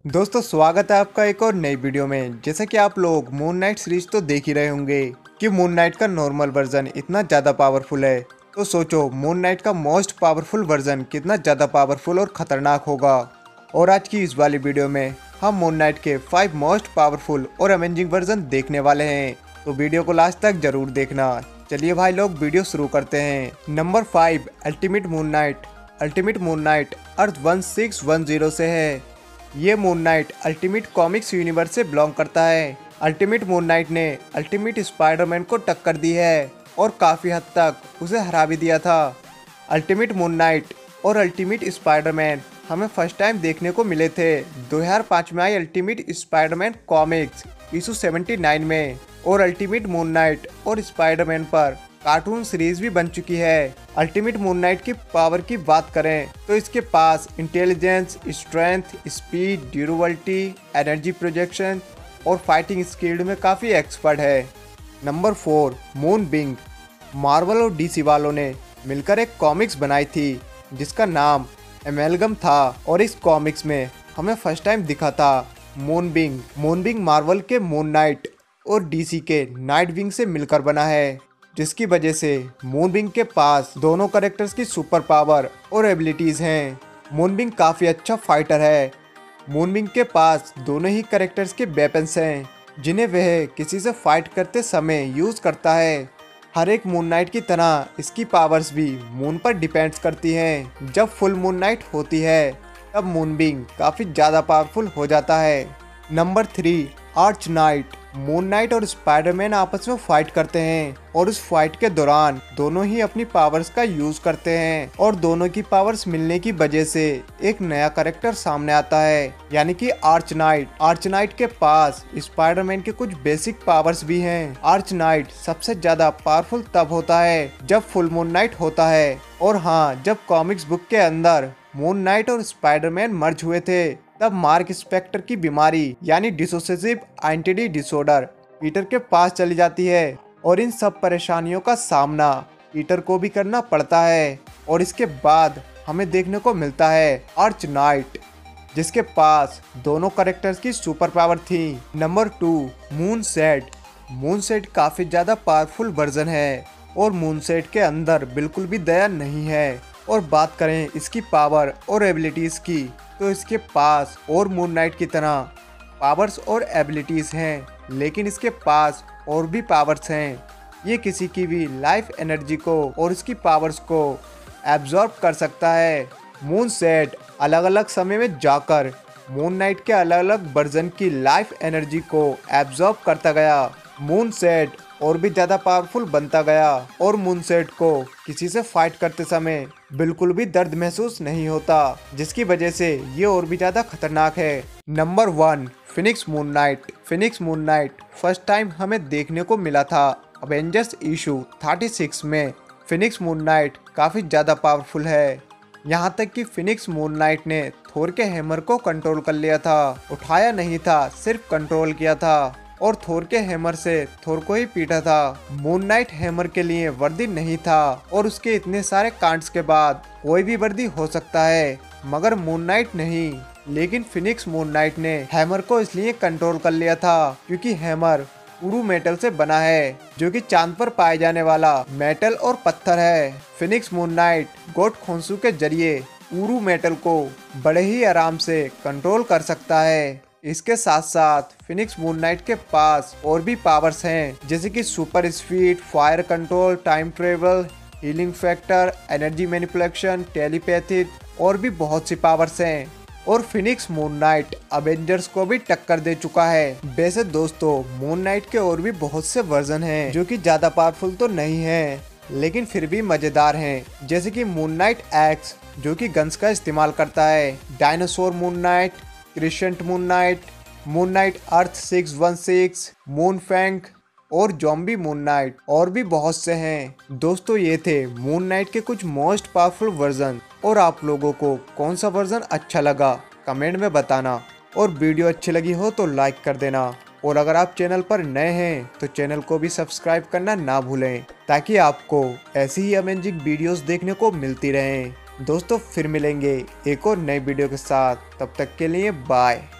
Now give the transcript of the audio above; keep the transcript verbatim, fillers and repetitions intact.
दोस्तों स्वागत है आपका एक और नई वीडियो में। जैसा कि आप लोग मून नाइट सीरीज तो देख ही रहे होंगे कि मून नाइट का नॉर्मल वर्जन इतना ज़्यादा पावरफुल है, तो सोचो मून नाइट का मोस्ट पावरफुल वर्जन कितना ज़्यादा पावरफुल और ख़तरनाक होगा। और आज की इस वाली वीडियो में हम मून नाइट के फाइव मोस्ट पावरफुल और अमेजिंग वर्जन देखने वाले हैं, तो वीडियो को लास्ट तक जरूर देखना। चलिए भाई लोग वीडियो शुरू करते हैं। Number five ultimate moon Knight. Ultimate moon Knight Earth one six one zero से है। ये Moon Knight ultimate comics universe से बिलोंग करता है। अल्टीमेट मून नाइट ने अल्टीमेट स्पाइडरमैन को टक्कर दी है और काफ़ी हद तक उसे हरा भी दिया था। अल्टीमेट मून नाइट और अल्टीमेट स्पाइडरमैन हमें फर्स्ट टाइम देखने को मिले थे दो हज़ार पाँच में आई अल्टीमेट स्पाइडरमैन कॉमिक्स इशू उन्यासी में, और अल्टीमेट मून नाइट और स्पाइडरमैन पर कार्टून सीरीज भी बन चुकी है। अल्टीमेट मून नाइट की पावर की बात करें तो इसके पास intelligence, strength, speed, durability, energy projection और फाइटिंग स्किल में काफ़ी एक्सपर्ट है। Number four Moon Wing. Marvel और डीसी वालों ने मिलकर एक कॉमिक्स बनाई थी जिसका नाम एमेलगम था, और इस कॉमिक्स में हमें फर्स्ट टाइम दिखा था Moon Wing. Moon Wing Marvel के मून नाइट और डीसी के नाइट विंग से मिलकर बना है, जिसकी वजह से मूनबिंग के पास दोनों कैरेक्टर्स की सुपर पावर और एबिलिटीज हैं। मूनबिंग काफ़ी अच्छा फाइटर है। मूनबिंग के पास दोनों ही कैरेक्टर्स के वेपन्स हैं जिन्हें वह किसी से फाइट करते समय यूज़ करता है। हर एक मून नाइट की तरह इसकी पावर्स भी मून पर डिपेंड्स करती हैं। जब फुल मून नाइट होती है तब मूनबिंग काफ़ी ज़्यादा पावरफुल हो जाता है। Number three Arch Knight. Moon Knight और स्पाइडरमैन आपस में फाइट करते हैं और उस फाइट के दौरान दोनों ही अपनी पावर्स का यूज करते हैं, और दोनों की पावर्स मिलने की वजह से एक नया कैरेक्टर सामने आता है, यानी कि आर्च नाइट। आर्च नाइट के पास स्पाइडरमैन के कुछ बेसिक पावर्स भी हैं। आर्च नाइट सबसे ज्यादा पावरफुल तब होता है जब फुल मून नाइट होता है, और हाँ, जब कॉमिक्स बुक के अंदर मून नाइट और स्पाइडरमैन मर्ज हुए थे तब मार्क स्पेक्टर की बीमारी यानी डिसोसिएटिव आइडेंटिटी डिसऑर्डर पीटर के पास चली जाती है, और इन सब परेशानियों का सामना पीटर को भी करना पड़ता है। और इसके बाद हमें देखने को मिलता है आर्च नाइट, जिसके पास दोनों कैरेक्टर्स की सुपर पावर थी। Number two Moon Set. Moon Set काफ़ी ज़्यादा पावरफुल वर्जन है और मून सेट के अंदर बिल्कुल भी दया नहीं है। और बात करें इसकी पावर और एबिलिटीज़ की तो इसके पास और मून नाइट की तरह पावर्स और एबिलिटीज़ हैं, लेकिन इसके पास और भी पावर्स हैं। ये किसी की भी लाइफ एनर्जी को और इसकी पावर्स को एब्जॉर्ब कर सकता है। मून सेट अलग अलग समय में जाकर मून नाइट के अलग अलग वर्जन की लाइफ एनर्जी को एब्जॉर्ब करता गया। मून सेट और भी ज़्यादा पावरफुल बनता गया, और मून सेट को किसी से फाइट करते समय बिल्कुल भी दर्द महसूस नहीं होता, जिसकी वजह से ये और भी ज़्यादा खतरनाक है। Number one Phoenix Moon Knight. Phoenix Moon Knight first time हमें देखने को मिला था अवेंजर्स इशू छत्तीस में। फिनिक्स मून नाइट काफ़ी ज़्यादा पावरफुल है, यहाँ तक कि फिनिक्स मून नाइट ने थोर के हैमर को कंट्रोल कर लिया था। उठाया नहीं था, सिर्फ कंट्रोल किया था, और थोर के हैमर से थोर को ही पीटा था। मून नाइट हैमर के लिए वर्दी नहीं था, और उसके इतने सारे कांड्स के बाद कोई भी वर्दी हो सकता है, मगर मून नाइट नहीं। लेकिन फिनिक्स मून नाइट ने हैमर को इसलिए कंट्रोल कर लिया था क्योंकि हैमर उरू मेटल से बना है, जो कि चांद पर पाए जाने वाला मेटल और पत्थर है। Phoenix Moon Knight god Khonshu के जरिए उरू मेटल को बड़े ही आराम से कंट्रोल कर सकता है। इसके साथ साथ फिनिक्स मून नाइट के पास और भी पावर्स हैं, जैसे कि super speed, fire control, time travel, healing factor, energy manipulation, telepathy और भी बहुत सी पावर्स हैं। और फिनिक्स मून नाइट अवेंजर्स को भी टक्कर दे चुका है। वैसे दोस्तों मून नाइट के और भी बहुत से वर्जन हैं जो कि ज्यादा पावरफुल तो नहीं है, लेकिन फिर भी मजेदार हैं, जैसे कि मून नाइट एक्स जो कि गन्स का इस्तेमाल करता है, dinosaur Moon Knight, crescent Moon Knight, Moon Knight Earth six one six, Moon Fang और जॉम्बी मून नाइट, और भी बहुत से हैं। दोस्तों ये थे मून नाइट के कुछ मोस्ट पावरफुल वर्जन, और आप लोगों को कौन सा वर्जन अच्छा लगा कमेंट में बताना, और वीडियो अच्छी लगी हो तो लाइक कर देना, और अगर आप चैनल पर नए हैं तो चैनल को भी सब्सक्राइब करना ना भूलें, ताकि आपको ऐसी ही अमेजिंग वीडियोस देखने को मिलती रहें। दोस्तों फिर मिलेंगे एक और नई वीडियो के साथ, तब तक के लिए बाय।